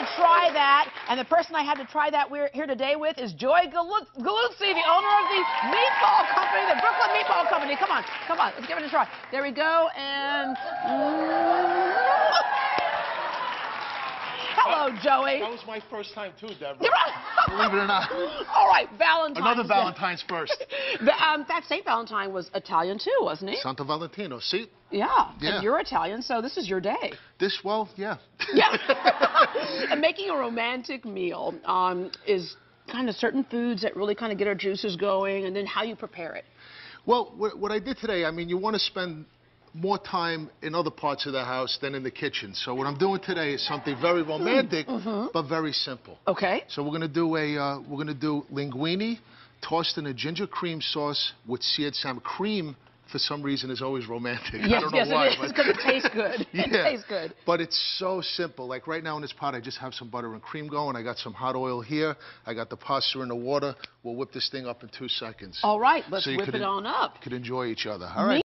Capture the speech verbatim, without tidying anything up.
try that, and the person I had to try that we're here today with is Joy Galuzzi, the owner of the Meatball Company, the Brooklyn Meatball Company. Come on, come on, let's give it a try. There we go, and... Hello, Joey. That was my first time, too, Deborah. Believe it or not. All right, Valentine's Another Day. Valentine's first. The, um, that Saint Valentine was Italian, too, wasn't he? Santo Valentino, see? Yeah. Yeah. And you're Italian, so this is your day. This, well, yeah. Yeah. And making a romantic meal um, is kind of certain foods that really kind of get our juices going, and then how you prepare it. Well, what, what I did today, I mean, you want to spend more time in other parts of the house than in the kitchen. So what I'm doing today is something very romantic, mm-hmm. but very simple. Okay. So we're going to do a, uh, we're going to do linguine tossed in a ginger cream sauce with seared salmon. Cream, for some reason, is always romantic. Yes, I don't know yes, why. it is, because it tastes good. Yeah. It tastes good. But it's so simple. Like right now in this pot, I just have some butter and cream going. I got some hot oil here. I got the pasta in the water. We'll whip this thing up in two seconds. All right, let's so whip it on up. You could enjoy each other. All right.